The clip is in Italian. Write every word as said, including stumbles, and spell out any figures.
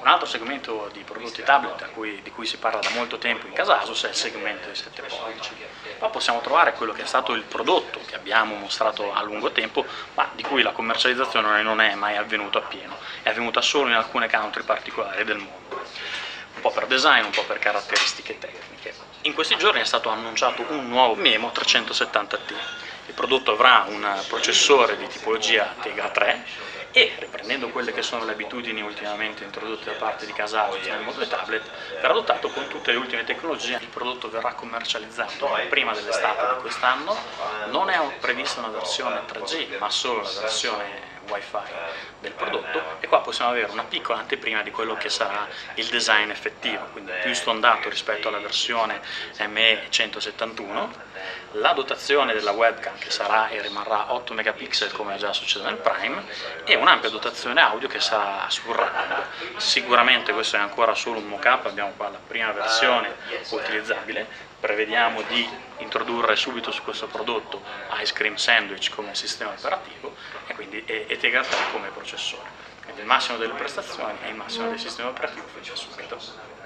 Un altro segmento di prodotti tablet a cui, di cui si parla da molto tempo in casa Asus è il segmento dei sette pollici. Qua possiamo trovare quello che è stato il prodotto che abbiamo mostrato a lungo tempo, ma di cui la commercializzazione non è mai avvenuta appieno, è avvenuta solo in alcune country particolari del mondo. Un po' per design, un po' per caratteristiche tecniche. In questi giorni è stato annunciato un nuovo Memo trecentosettanta T. Il prodotto avrà un processore di tipologia Tegra tre e, riprendendo quelle che sono le abitudini ultimamente introdotte da parte di casa Asus nel mondo dei tablet, verrà dotato con tutte le ultime tecnologie. Il prodotto verrà commercializzato prima dell'estate di quest'anno, non è prevista una versione tre G, ma solo la versione Wi-Fi del prodotto, e qua possiamo avere una piccola anteprima di quello che sarà il design effettivo, quindi più stondato rispetto alla versione M E centosettantuno, la dotazione della webcam che sarà e rimarrà otto megapixel come già succede nel Prime, e un'ampia dotazione audio che sarà surround. Sicuramente questo è ancora solo un mock-up, abbiamo qua la prima versione utilizzabile. Prevediamo di introdurre subito su questo prodotto Ice Cream Sandwich come sistema operativo e quindi e, e Tegra tre come processore. Quindi il massimo delle prestazioni e il massimo del sistema operativo fin da subito.